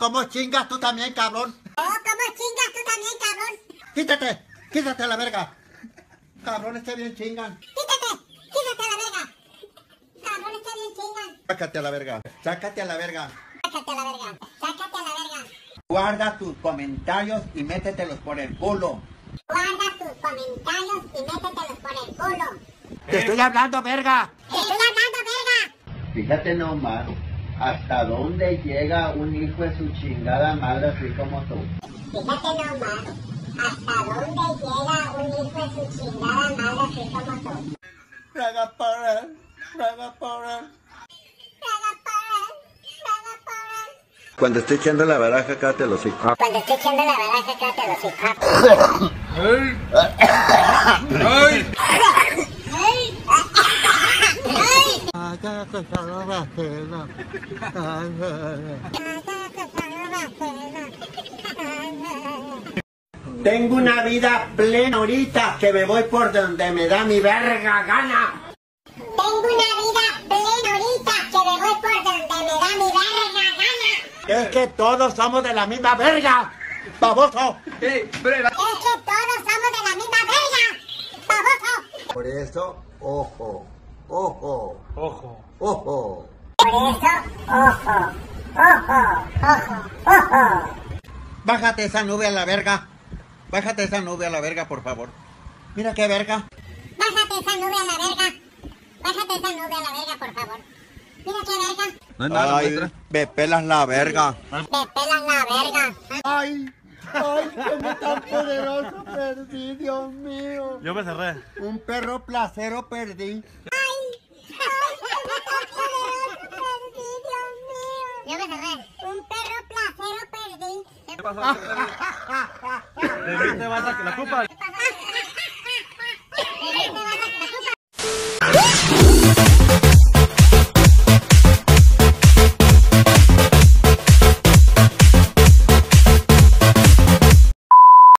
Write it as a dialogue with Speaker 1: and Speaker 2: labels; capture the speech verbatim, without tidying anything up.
Speaker 1: ¿cómo chingas tú también, cabrón?
Speaker 2: Oh, ¿cómo chingas tú también, cabrón?
Speaker 1: Quítate, quítate la verga. Cabrón, este bien chingan.
Speaker 2: Quítate, quítate la verga. Cabrón, este bien chingan.
Speaker 1: Sácate a la verga, sácate a la verga.
Speaker 2: Sácate a la verga, sácate a la verga.
Speaker 1: Guarda tus comentarios y métetelos por el culo.
Speaker 2: Guarda tus comentarios y métetelos por el culo.
Speaker 1: Te estoy hablando, verga.
Speaker 2: ¡Te estoy hablando, verga!
Speaker 3: Fíjate nomás, hasta dónde llega un hijo de su chingada madre así como tú.
Speaker 2: Fíjate nomás, hasta dónde llega un hijo de su chingada madre así como tú.
Speaker 1: Raga para, raga para.
Speaker 2: Raga para, raga para.
Speaker 3: Cuando esté echando la baraja, cállate los hijos.
Speaker 2: Cuando estoy echando la baraja, cállate los hijos.
Speaker 4: ¡Ay! ¡Ay!
Speaker 1: Tengo una vida plena ahorita que me voy por donde me da mi verga gana.
Speaker 2: Tengo una vida plena ahorita que me voy por donde me da mi verga gana.
Speaker 1: Es que todos somos de la misma verga, baboso.
Speaker 4: ¡Ey, prueba!
Speaker 2: Es que todos somos de la misma verga, baboso.
Speaker 3: Por eso, ojo, ojo,
Speaker 4: ¡Ojo!
Speaker 3: ojo.
Speaker 2: Por eso, ojo, ojo, ojo, ojo.
Speaker 1: Bájate esa nube a la verga. Bájate esa nube a la verga, por favor. Mira qué verga.
Speaker 2: Bájate esa nube a la verga. Bájate esa nube a la verga, por favor. Mira qué verga.
Speaker 4: No es nada,
Speaker 1: Ay,
Speaker 4: maestra.
Speaker 1: me pelas la verga.
Speaker 2: Me pelas la verga.
Speaker 1: Ay, ay, qué tan poderoso perdí, Dios mío.
Speaker 4: Yo me cerré.
Speaker 1: Un perro placero perdí.
Speaker 2: Yo me cerré. Un perro placero perdí.
Speaker 4: ¿Qué pasó? ¿De mí te vas a la culpa?